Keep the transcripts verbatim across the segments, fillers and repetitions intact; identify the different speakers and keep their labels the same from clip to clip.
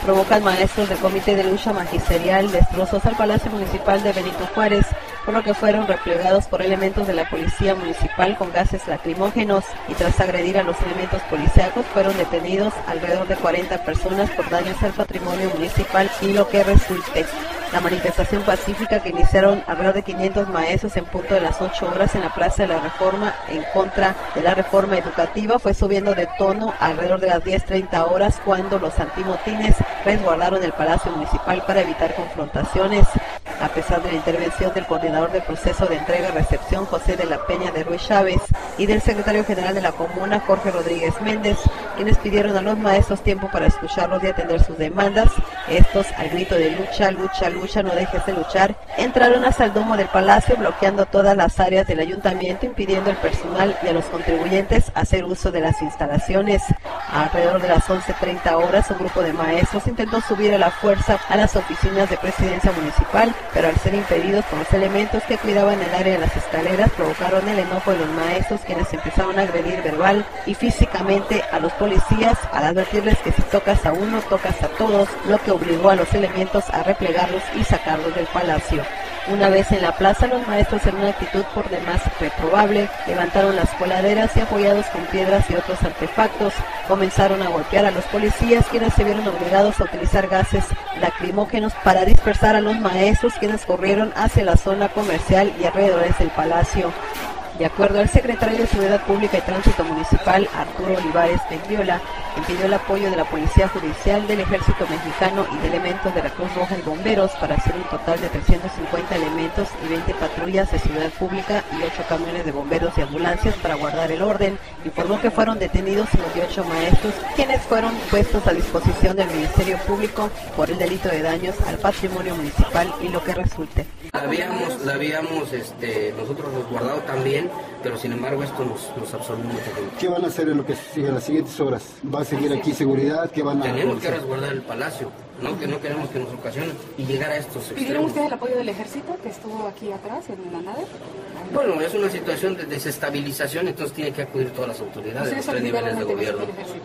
Speaker 1: provocan maestros del Comité de Lucha Magisterial destrozos al Palacio Municipal de Benito Juárez, por lo que fueron replegados por elementos de la Policía Municipal con gases lacrimógenos y tras agredir a los elementos policíacos fueron detenidos alrededor de cuarenta personas por daños al patrimonio municipal y lo que resulte. La manifestación pacífica que iniciaron alrededor de quinientos maestros en punto de las ocho horas en la Plaza de la Reforma en contra de la reforma educativa fue subiendo de tono alrededor de las diez treinta horas cuando los antimotines resguardaron el Palacio Municipal para evitar confrontaciones. A pesar de la intervención del coordinador del proceso de entrega y recepción, José de la Peña de Ruiz Chávez, y del secretario general de la comuna, Jorge Rodríguez Méndez, quienes pidieron a los maestros tiempo para escucharlos y atender sus demandas, estos, al grito de lucha, lucha, lucha, no dejes de luchar, entraron hasta el domo del palacio, bloqueando todas las áreas del ayuntamiento, impidiendo al personal y a los contribuyentes hacer uso de las instalaciones. Alrededor de las once treinta horas, un grupo de maestros intentó subir a la fuerza a las oficinas de presidencia municipal, pero al ser impedidos por los elementos que cuidaban el área de las escaleras, provocaron el enojo de los maestros, quienes empezaron a agredir verbal y físicamente a los policías al advertirles que si tocas a uno, tocas a todos, lo que obligó a los elementos a replegarlos y sacarlos del palacio. Una vez en la plaza, los maestros, en una actitud por demás reprobable, levantaron las coladeras y, apoyados con piedras y otros artefactos, comenzaron a golpear a los policías, quienes se vieron obligados a utilizar gases lacrimógenos para dispersar a los maestros, quienes corrieron hacia la zona comercial y alrededores del palacio. De acuerdo al secretario de Seguridad Pública y Tránsito Municipal, Arturo Olivares Mendiola, quien pidió el apoyo de la Policía Judicial, del Ejército Mexicano y de elementos de la Cruz Roja y Bomberos para hacer un total de trescientos cincuenta elementos y veinte patrullas de Seguridad Pública y ocho camiones de bomberos y ambulancias para guardar el orden, informó que fueron detenidos cincuenta y ocho maestros, quienes fueron puestos a disposición del Ministerio Público por el delito de daños al patrimonio municipal y lo que resulte.
Speaker 2: La habíamos, la habíamos este, nosotros resguardado también, pero sin embargo esto nos, nos absorbió mucho tiempo.
Speaker 3: ¿Qué van a hacer en lo que sigue en las siguientes horas? ¿Va a seguir aquí seguridad? ¿Qué van a
Speaker 2: Tenemos que resguardar el palacio, no que no queremos que nos ocasionen y llegar a estos extremos.
Speaker 4: ¿Pidieron ustedes el apoyo del ejército que estuvo aquí atrás en la nave?
Speaker 2: Bueno, es una situación de desestabilización, entonces tiene que acudir todas las autoridades, los tres niveles de gobierno.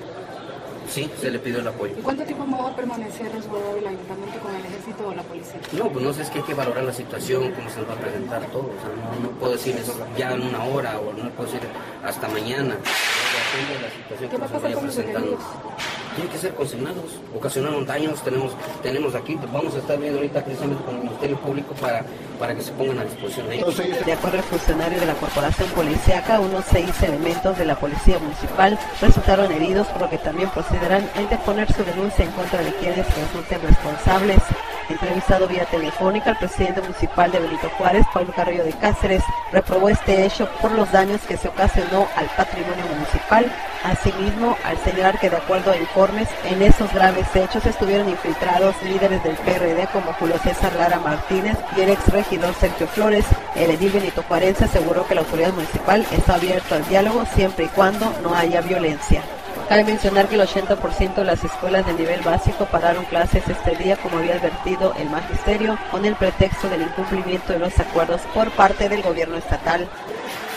Speaker 2: Sí, se le pidió el apoyo.
Speaker 4: ¿Y cuánto tiempo va a permanecer resguardado el ayuntamiento con el ejército o la policía?
Speaker 2: No, pues no sé, es que hay que valorar la situación, cómo se nos va a presentar todo. O sea, no, no puedo decir eso ya en una hora o no puedo decir hasta mañana. La situación
Speaker 4: ¿Qué va a pasar con los detenidos?
Speaker 2: Tienen que ser consignados, ocasionaron daños, tenemos tenemos aquí, pues vamos a estar viendo ahorita precisamente con el Ministerio Público para, para que se pongan a disposición de ellos.
Speaker 1: De acuerdo al funcionario de la Corporación Policiaca, unos seis elementos de la Policía Municipal resultaron heridos, por lo que también procederán a interponer su denuncia en contra de quienes resulten responsables. Entrevistado vía telefónica, el presidente municipal de Benito Juárez, Paulo Carrillo de Cáceres, reprobó este hecho por los daños que se ocasionó al patrimonio municipal. Asimismo, al señalar que de acuerdo a informes, en esos graves hechos estuvieron infiltrados líderes del P R D como Julio César Lara Martínez y el exregidor Sergio Flores. El edil benitojuarense aseguró que la autoridad municipal está abierta al diálogo siempre y cuando no haya violencia. Cabe mencionar que el ochenta por ciento de las escuelas de nivel básico pararon clases este día, como había advertido el magisterio, con el pretexto del incumplimiento de los acuerdos por parte del gobierno estatal.